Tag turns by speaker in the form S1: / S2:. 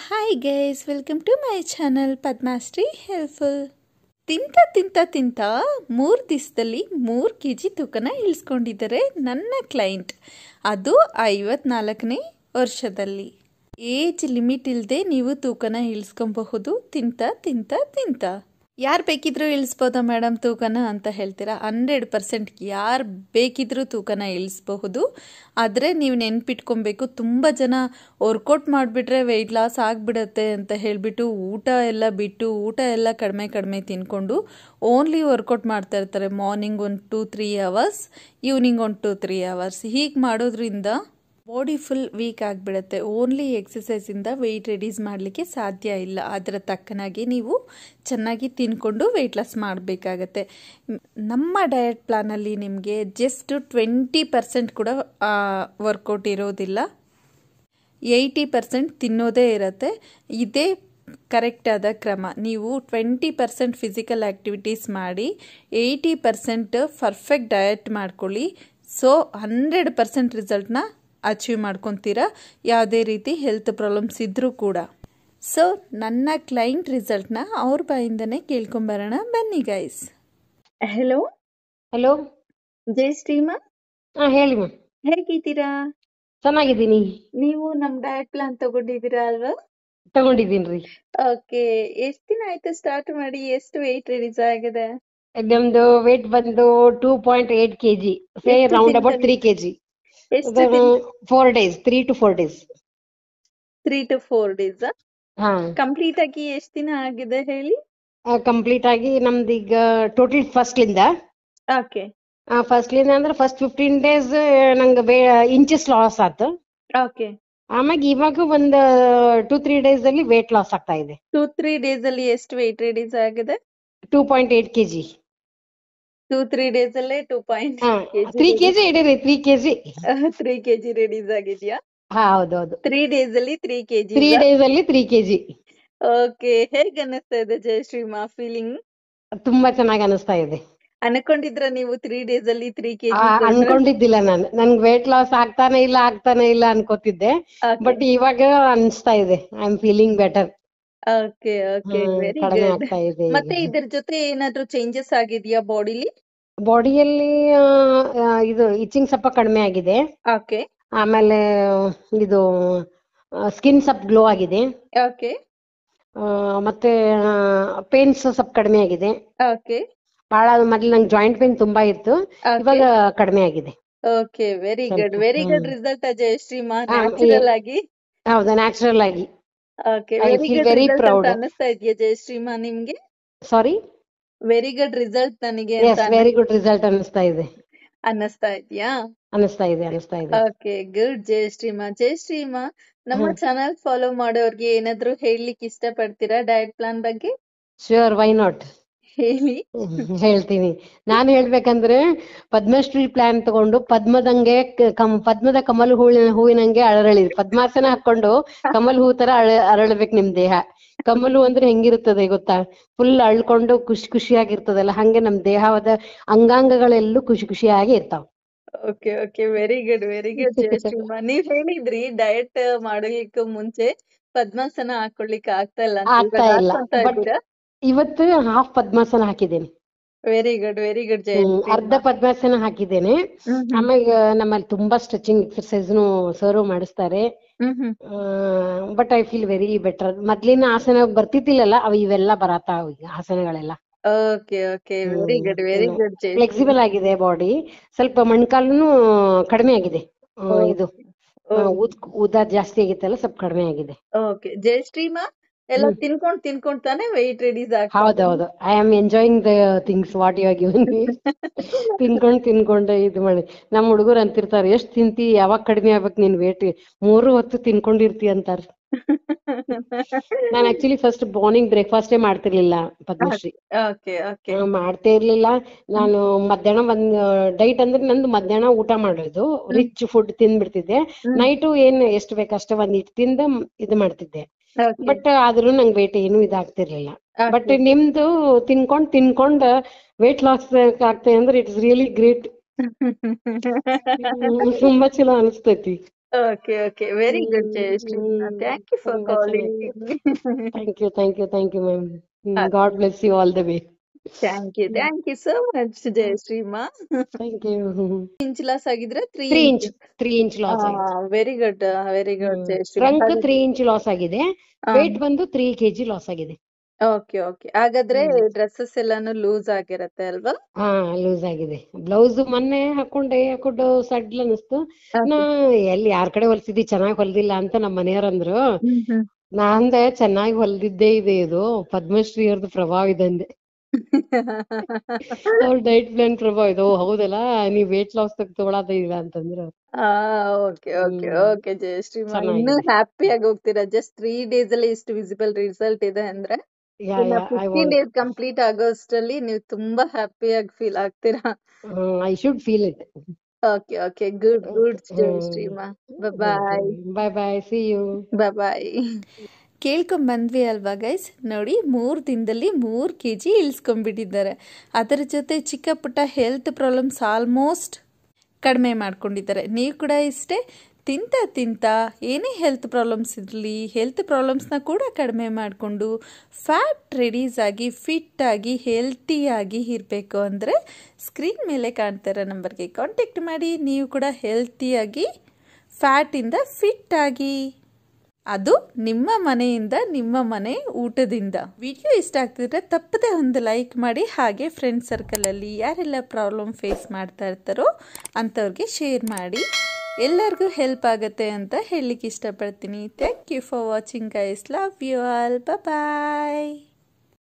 S1: Hi guys, welcome to my channel Padmashri helpful. ತಿಂತ 3 ದಿವಸದಲ್ಲಿ 3 kg ತೂಕನ ಇಳಿಸ್ಕೊಂಡಿದ್ದಾರೆ ನನ್ನ ಕ್ಲೈಂಟ್. ಅದು 54ನೇ ವರ್ಷದಲ್ಲಿ. ಏಜ್ ಲಿಮಿಟ್ ಇಲ್ಲದೆ ನೀವು ತೂಕನ ಇಳಿಸ್ಕೊಬಹುದು ತಿಂತ. ಯಾರು ಬೇಕಿದ್ರೂ ಇಳಿಸ್ಬೋದಾ ಮೇಡಮ್ ತೂಕನ ಅಂತ ಹೇಳ್ತೀರಾ? 100% ಯಾರು ಬೇಕಿದ್ರೂ ತೂಕನ ಇಳಿಸ್ಬಹುದು. ಆದರೆ ನೀವು ನೆನ್ಪಿಟ್ಕೊಬೇಕು, ತುಂಬ ಜನ ವರ್ಕೌಟ್ ಮಾಡಿಬಿಟ್ರೆ ವೆಯ್ಟ್ ಲಾಸ್ ಆಗಿಬಿಡತ್ತೆ ಅಂತ ಹೇಳಿಬಿಟ್ಟು ಊಟ ಎಲ್ಲ ಕಡಿಮೆ ತಿನ್ಕೊಂಡು ಓನ್ಲಿ ವರ್ಕೌಟ್ ಮಾಡ್ತಾ ಇರ್ತಾರೆ. Morning 1-3 hours, evening 1-3 hours. ಹೀಗೆ ಮಾಡೋದ್ರಿಂದ ಬಾಡಿ ಫುಲ್ ವೀಕ್ ಆಗಿಬಿಡುತ್ತೆ. ಓನ್ಲಿ ಎಕ್ಸಸೈಸಿಂದ ವೆಯ್ಟ್ ರೆಡ್ಯೂಸ್ ಮಾಡಲಿಕ್ಕೆ ಸಾಧ್ಯ ಇಲ್ಲ. ಅದರ ತಕ್ಕನಾಗಿ ನೀವು ಚೆನ್ನಾಗಿ ತಿನ್ಕೊಂಡು ವೆಯ್ಟ್ ಲಾಸ್ ಮಾಡಬೇಕಾಗತ್ತೆ. ನಮ್ಮ ಡಯಟ್ ಪ್ಲಾನಲ್ಲಿ ನಿಮಗೆ ಜಸ್ಟ್ 20% ಕೂಡ ವರ್ಕೌಟ್ ಇರೋದಿಲ್ಲ, 80% ತಿನ್ನೋದೇ ಇರುತ್ತೆ. ಇದೇ ಕರೆಕ್ಟಾದ ಕ್ರಮ. ನೀವು 20% ಫಿಸಿಕಲ್ ಆ್ಯಕ್ಟಿವಿಟೀಸ್ ಮಾಡಿ 80% ಪರ್ಫೆಕ್ಟ್ ಡಯಟ್ ಮಾಡ್ಕೊಳ್ಳಿ. ಸೊ 100% ರಿಸಲ್ಟ್ನ ಅಚೀವ್ ಮಾಡ್ಕೊತೀರಾ, ಯಾವುದೇ ರೀತಿ ಹೆಲ್ತ್ ಪ್ರಾಬ್ಲಮ್ಸ್ ಇದ್ದರೂ ಕೂಡ. ಸೊ ನನ್ನ ಕ್ಲೈಂಟ್ ರಿಸಲ್ಟ್ನ ಅವ್ರ ಬಾಯಿಂದನೇ ಕೇಳ್ಕೊಂಬರೋಣ ಬನ್ನಿ ಗೈಸ್.
S2: ಹಲೋ,
S1: ಜಯಶ್ರೀಮಾ,
S2: ಹೇಳಿ ಮ್ಯಾಮ್.
S1: ಹೇಗಿದ್ದೀರಾ?
S2: ಚೆನ್ನಾಗಿದ್ದೀನಿ.
S1: ನೀವು ನಮ್ಮ ಡಯಟ್ ಪ್ಲಾನ್ ತಗೊಂಡಿದ್ದೀರಾ ಅಲ್ವಾ?
S2: ತಗೊಂಡಿದ್ದೀನಿ.
S1: ಓಕೆ, ಎಷ್ಟು ದಿನ ಆಯ್ತು ಸ್ಟಾರ್ಟ್ ಮಾಡಿ? ಎಷ್ಟು ವೆಯ್ಟ್ ರಿಲೀಸ್ ಆಗಿದೆ?
S2: ನಮ್ದು ವೇಟ್ ಬಂದು 2.8 kg, ಸೇ
S1: ಎಷ್ಟು
S2: ರೌಂಡ್ ಅಬೌಟ್
S1: ದಿನದಲ್ಲಿ?
S2: 3 kg.
S1: ಎಷ್ಟು ದಿನ?
S2: 4 days, 3 to 4 days.
S1: 3 to 4 days.
S2: ಹಾ,
S1: ಕಂಪ್ಲೀಟ್ ಆಗಿ ಎಷ್ಟು ದಿನ ಆಗಿದೆ ಹೇಳಿ?
S2: ಕಂಪ್ಲೀಟ್ ಆಗಿ ನಮ್ದೀಗ ಟೋಟಲ್ ಫಸ್ಟ್ಲಿಂದ
S1: ಓಕೆ
S2: ಅಂದ್ರೆ ಫಸ್ಟ್ 15 days ನಂಗೆ ಇಂಚಸ್ ಲಾಸ್ ಆಯ್ತು.
S1: ಓಕೆ,
S2: ಆಮ್ಯಾಗ ಇವಾಗ ಒಂದು 2-3 days ಅಲ್ಲಿ ವೇಟ್ ಲಾಸ್ ಆಗ್ತಾ ಇದೆ.
S1: 2-3 days ಅಲ್ಲಿ ಎಷ್ಟು ವೆಯ್ಟ್ ರಿಲೀಸ್ ಆಗಿದೆ?
S2: 2.8 kg.
S1: 2-3 days ಅಲ್ಲೇ 2.8
S2: 3 kg ಇಡೀರಿ, 3 kg.
S1: 3 kg ರಿಲೀಸ್ ಆಗಿದ್ಯಾ?
S2: ಹೌದೌದು,
S1: 3 days ಅಲ್ಲಿ 3 kg.
S2: 3 days ಅಲ್ಲಿ 3 kg.
S1: ಓಕೆ, ಹೇಗ್ ಅನ್ನಿಸ್ತಾ ಇದೆ ಜಯಶ್ರೀಮಾ ಫೀಲಿಂಗ್?
S2: ತುಂಬಾ ಚೆನ್ನಾಗಿ ಅನಿಸ್ತಾ ಇದೆ.
S1: ಅನ್ಕೊಂಡಿದ್ರ ನೀವು 3 days ಅಲ್ಲಿ 3 kg?
S2: ಅನ್ಕೊಂಡಿದ್ದಿಲ್ಲ ನಾನು. ನನ್ಗೆ ವೇಟ್ ಲಾಸ್ ಆಗ್ತಾನೆ ಇಲ್ಲ ಅನ್ಕೋತಿದ್ದೆ. ಬಟ್ ಇವಾಗ ಅನಿಸ್ತಾ ಇದೆ, I am feeling better.
S1: Okay, very
S2: ಕಡಿಮೆ
S1: ಗುಡ್.
S2: ಆಗ್ತಾ ಇದೆ.
S1: ಮತ್ತೆ ಇದ್ರ ಜೊತೆ ಏನಾದ್ರೂ ಚೇಂಜಸ್ ಆಗಿದ್ಯಾ ಬಾಡಿಲಿ?
S2: ಬಾಡಿಯಲ್ಲಿ ಇದು ಇಚಿಂಗ್ ಸ್ವಲ್ಪ ಕಡಿಮೆ ಆಗಿದೆ.
S1: ಓಕೆ
S2: ಆಮೇಲೆ ಇದು ಸ್ಕಿನ್ ಸ್ವಲ್ಪ ಗ್ಲೋ ಆಗಿದೆ.
S1: ಓಕೆ
S2: ಮತ್ತೆ ಪೇನ್ಸ್ ಸ್ವಲ್ಪ ಕಡಿಮೆ ಆಗಿದೆ.
S1: ಓಕೆ
S2: ಬಹಳ ಮೊದ್ಲು ನಂಗೆ ಜಾಯಿಂಟ್ ಪೇನ್ ತುಂಬಾ ಇತ್ತು, ಇವಾಗ ಕಡಿಮೆ ಆಗಿದೆ.
S1: ಓಕೆ, ವೆರಿ ಗುಡ್ ರಿಸಲ್ಟ್ ಜಯಶ್ರೀಮಾ.
S2: ಹಾ,
S1: ನ್ಯಾಚುರಲ್ ಆಗಿ.
S2: ಹೌದಾ, ನ್ಯಾಚುರಲ್ ಆಗಿ.
S1: Okay,
S2: I
S1: very
S2: feel
S1: good
S2: very
S1: result
S2: proud.
S1: ಅಂತ ಅನ್ನಿಸ್ತಾ ಇದೆಯಾ ಜಯಶ್ರೀಮಾ ನಿಮ್ಗೆ?
S2: ಸಾರಿ,
S1: ವೆರಿ ಗುಡ್ ರಿಸಲ್ಟ್ ನನಗೆ
S2: ಎಸ್, ವೆರಿ ಗುಡ್ ರಿಸಲ್ಟ್ ಅನಿಸ್ತಾ ಇದೆ.
S1: ಅನ್ನಿಸ್ತಾ ಇದೆಯಾ?
S2: ಅನಿಸ್ತಾ ಇದೆ.
S1: ಓಕೆ, ಗುಡ್ ಜಯಶ್ರೀಮಾ. ನಮ್ಮ ಚಾನಲ್ ಫಾಲೋ ಮಾಡೋರ್ಗೆ ಏನಾದ್ರು ಹೇಳಲಿಕ್ಕೆ ಇಷ್ಟಪಡ್ತೀರಾ ಡಯಟ್ ಪ್ಲಾನ್ ಬಗ್ಗೆ?
S2: ಶ್ಯೂರ್, ವೈ ನಾಟ್,
S1: ಹೇಳಿ.
S2: ಹೇಳ್ತೀನಿ. ನಾನು ಹೇಳ್ಬೇಕಂದ್ರೆ ಪದ್ಮಶ್ರೀ ಪ್ಲಾನ್ ತಗೊಂಡು ಪದ್ಮದ ಕಮಲ್ ಹೂವಿನಂಗೆ ಅರಳಿದೆ. ಪದ್ಮಾಸನ ಹಾಕೊಂಡು ಕಮಲ್ ಹೂ ತರ ಅರಳಬೇಕು ನಿಮ್ ದೇಹ. ಕಮಲ್ ಹೂ ಅಂದ್ರೆ ಹೆಂಗಿರ್ತದೆ ಗೊತ್ತಾ? ಫುಲ್ ಅಳ್ಕೊಂಡು ಖುಷಿಯಾಗಿರ್ತದಲ್ಲ, ಹಂಗೆ ನಮ್ ದೇಹದ ಅಂಗಾಂಗಗಳೆಲ್ಲೂ ಖುಷಿಯಾಗಿ ಇರ್ತಾವ.
S1: ಓಕೆ, ವೆರಿ ಗುಡ್ ಜಯಶ್ರೀಮಾ. ನೀವ್ ಹೇಳಿದ್ರಿ ಡಯಟ್ ಮಾಡೋಲಿಕ್ಕೆ ಮುಂಚೆ ಪದ್ಮಾಸನ ಹಾಕೊಳ್ಳಿಕ್ಕೆ ಆಗ್ತಾ ಇಲ್ಲ ಅಂತ.
S2: ಆಗ್ತಾ
S1: ಇವಾಗ
S2: ಇಲ್ಲ,
S1: ಹಾಕ್ಕೊಂತಾ
S2: ಬಟ್
S1: ಇದ್ದೀರಾ?
S2: ಇವತ್ತು ಹಾಫ್ ಪದ್ಮಾಸನ ಹಾಕಿದ್ದೇನೆ.
S1: ವೆರಿ ಗುಡ್ ಜಯಶ್ರೀಮಾ.
S2: ಅರ್ಧ ಪದ್ಮಾಸನ ಹಾಕಿದ್ದೇನೆ. ಆಮೇಲೆ ನಮ್ಮಲ್ಲಿ ತುಂಬಾ ಸ್ಟ್ರೆಚಿಂಗ್ ಎಕ್ಸರ್ಸೈಸ್ನು ಸರ್ ಮಾಡಿಸ್ತಾರೆ. But I feel very better. ಮೊದ್ಲಿನ ಆಸನ ಬರ್ತಿದ್ದಿಲ್ಲಲ್ಲ, ಇವೆಲ್ಲ ಬರತಾವ ಈಗ ಆಸನಗಳೆಲ್ಲ.
S1: ಓಕೆ, ವೆರಿ ಗುಡ್ ಜಯಶ್ರೀಮಾ.
S2: ಫ್ಲೆಕ್ಸಿಬಲ್ ಆಗಿದೆ ಬಾಡಿ. ಸ್ವಲ್ಪ ಮೊಣಕಾಲುನು ಕಡಿಮೆ ಆಗಿದೆ. ಇದು ಉದ್ದ ಜಾಸ್ತಿ ಆಗಿತ್ತಲ್ಲ, ಸ್ವಲ್ಪ ಕಡಿಮೆ ಆಗಿದೆ.
S1: ಓಕೆ ಜಯಶ್ರೀಮಾ, ಎಲ್ಲ ತಿನ್ಕೊಂಡ್ ತಾನೇ ವೆಯ್ಟ್ ರಿಲೀಸ್ ಆಗ್ತಾ?
S2: ಹೌದೌದು, I am enjoying the things what you are given me. ತಿನ್ಕೊಂಡು ಇದು ಮಾಡಿ. ನಮ್ಮ ಹುಡುಗರು ಅಂತಿರ್ತಾರೆ, ಎಷ್ಟ್ ತಿಂತಿ, ಯಾವಾಗ ಕಡಿಮೆ ಆಗ್ಬೇಕು ನಿನ್ ವೇಟ್, 3 ಹೊತ್ತು ತಿನ್ಕೊಂಡಿರ್ತಿ ಅಂತಾರ. ನಾನು ಆಕ್ಚುಲಿ ಫಸ್ಟ್ ಮಾರ್ನಿಂಗ್ ಬ್ರೇಕ್ಫಾಸ್ಟೇ ಮಾಡ್ತಿರ್ಲಿಲ್ಲ ಪದ್ಮಶ್ರೀ. ಮಾಡ್ತೇ ಇರ್ಲಿಲ್ಲ ನಾನು. ಮಧ್ಯಾಹ್ನ ಡೈಟ್ ಅಂದ್ರೆ ನಂದು ಮಧ್ಯಾಹ್ನ ಊಟ ಮಾಡೋದು, ರಿಚ್ ಫುಡ್ ತಿಂದ್ಬಿಡ್ತಿದ್ದೆ. ನೈಟು ಎಷ್ಟು ಬೇಕಷ್ಟೇ ಒಂದಿಟ್ಟು ತಿಂದ ಇದು ಮಾಡ್ತಿದ್ದೆ. ಬಟ್ ಆದ್ರೂ ನಂಗೆ ವೇಟ್ ಏನು ಇದಾಗ್ತಿರ್ಲಿಲ್ಲ. ಬಟ್ ನಿಮ್ದು ತಿನ್ಕೊಂಡ್ ವೇಟ್ ಲಾಸ್ ಆಗ್ತದೆ ಅಂದ್ರೆ ಇಟ್ಸ್ ರಿಯಲಿ ಗ್ರೇಟ್. ತುಂಬಾ ಚಲೋ ಅನಿಸ್ತೈತಿ.
S1: Okay okay very good Jayashree. Thank you for
S2: ತುಂಬಾ ಚೆನ್ನಾಗಿ.
S1: Calling.
S2: Thank you ma'am. God bless you all the way.
S1: Thank you so much ಜಯಶ್ರೀಮಾ.
S2: Thank you.
S1: ಇಂಚ್ ಲಾಸ್ ಆಗಿದ್ರೆ 3
S2: 3
S1: ಇಂಚ್.
S2: ಇಂಚ್ 3 ಇಂಚ್ ಲಾಸ್ ಆಯ್ತು.
S1: Very good Jayashree.
S2: Trunk 3 inch loss ಆಗಿದೆ. Weight ಬಂದು 3 kg loss ಆಗಿದೆ.
S1: Okay okay ಹಾಗಾದ್ರೆ dresses ಎಲ್ಲಾನು loose ಆಗಿರತ್ತೆ ಅಲ್ವಾ?
S2: ಹಾ ಲೂಸ್ ಆಗಿದೆ. ಬ್ಲೌಸ್ ಮೊನ್ನೆ ಹಾಕೊಂಡು ಸಡ್ಲ್ ಅನಿಸ್ತು. ನಾ ಎಲ್ಲಿ ಯಾರ್ ಕಡೆ ಹೊಲ್ಸಿದ್ದಿ ಚೆನ್ನಾಗಿ ಹೊಲ್ದಿಲ್ಲ ಅಂತ ನಮ್ಮ ಮನೆಯವ್ರ ಅಂದ್ರು. ನಾಂದೆ ಚೆನ್ನಾಗಿ ಹೊಲ್ದಿದ್ದೇ ಇದೆ, ಇದು ಪದ್ಮಶ್ರೀ ಅವ್ರದ್ದು ಪ್ರಭಾವ ಇದೆ ಅಂದೆ. ಅವ್ರ ಡೈಟ್ ಪ್ಲಾನ್ ಪ್ರಭಾವ ಇದು. ಹೌದಲ್ಲ, ನೀವ್ ವೇಟ್ ಲಾಸ್ ತಗೊಳೋದೇ ಇಲ್ಲ ಅಂತಂದ್ರು.
S1: ಓಕೆ ಓಕೆ ಓಕೆ ಜಯಶ್ರೀ, ಇನ್ನು ಹ್ಯಾಪಿ ಆಗಿ ಹೋಗ್ತೀರಾ. ಜಸ್ಟ್ 3 days ಅಲ್ಲಿ ಇಷ್ಟು ವಿಸಿಬಲ್ ರಿಸಲ್ಟ್ ಇದೆ ಅಂದ್ರೆ 15 days ಕಂಪ್ಲೀಟ್ ಆಗೋಷ್ಟರಲ್ಲಿ ನೀವು ತುಂಬಾ ಹ್ಯಾಪಿ ಆಗಿ ಫೀಲ್ ಆಗ್ತೀರಾ.
S2: I should feel it.
S1: Okay okay good good Jayashree ಮಾ. Bye
S2: bye see you.
S1: ಬಾಯ್. ಕೇಳ್ಕೊಂಬಂದ್ವಿ ಅಲ್ವಾ ಗೈಸ್? ನೋಡಿ 3 ದಿನದಲ್ಲಿ 3 kg ಇಳಿಸ್ಕೊಂಡ್ಬಿಟ್ಟಿದ್ದಾರೆ. ಅದರ ಜೊತೆ ಚಿಕ್ಕ ಪುಟ್ಟ ಹೆಲ್ತ್ ಪ್ರಾಬ್ಲಮ್ಸ್ ಆಲ್ಮೋಸ್ಟ್ ಕಡಿಮೆ ಮಾಡ್ಕೊಂಡಿದ್ದಾರೆ. ನೀವು ಕೂಡ ಇಷ್ಟೇ ತಿಂತ ಏನೇ ಹೆಲ್ತ್ ಪ್ರಾಬ್ಲಮ್ಸ್ ಇರಲಿ, ಹೆಲ್ತ್ ಪ್ರಾಬ್ಲಮ್ಸ್ನ ಕೂಡ ಕಡಿಮೆ ಮಾಡಿಕೊಂಡು ಫ್ಯಾಟ್ ರೆಡ್ಯೂಸ್ ಆಗಿ ಫಿಟ್ಟಾಗಿ ಹೆಲ್ತಿಯಾಗಿ ಇರಬೇಕು ಅಂದರೆ ಸ್ಕ್ರೀನ್ ಮೇಲೆ ಕಾಣ್ತಿರೋ ನಂಬರ್ಗೆ ಕಾಂಟ್ಯಾಕ್ಟ್ ಮಾಡಿ. ನೀವು ಕೂಡ ಹೆಲ್ತಿಯಾಗಿ ಫ್ಯಾಟಿಂದ ಫಿಟ್ಟಾಗಿ, ಅದು ನಿಮ್ಮ ಮನೆಯಿಂದ, ನಿಮ್ಮ ಮನೆ ಊಟದಿಂದ. ವಿಡಿಯೋ ಇಷ್ಟ ಆಗ್ತಿದ್ರೆ ತಪ್ಪದೆ ಒಂದು ಲೈಕ್ ಮಾಡಿ. ಹಾಗೆ ಫ್ರೆಂಡ್ ಸರ್ಕಲಲ್ಲಿ ಯಾರೆಲ್ಲ ಪ್ರಾಬ್ಲಮ್ ಫೇಸ್ ಮಾಡ್ತಾ ಇರ್ತಾರೋ ಅಂಥವ್ರಿಗೆ ಶೇರ್ ಮಾಡಿ. ಎಲ್ಲರಿಗೂ ಹೆಲ್ಪ್ ಆಗುತ್ತೆ ಅಂತ ಹೇಳಲಿಕ್ಕೆ ಇಷ್ಟಪಡ್ತೀನಿ. Thank you for watching guys. Love you all. Bye.